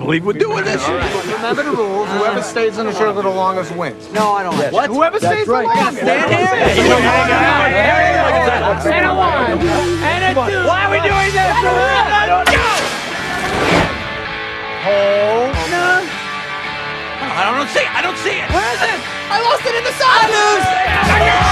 believe we're doing this. Remember the rules. Whoever stays in the circle the longest wins. No, I don't like What? Whoever stays the longest. Stand here. And a 1. And a 2. Why are we doing this? I don't know. Hold. I don't see it. I don't see it. Where is it? I lost it in the side. I lose.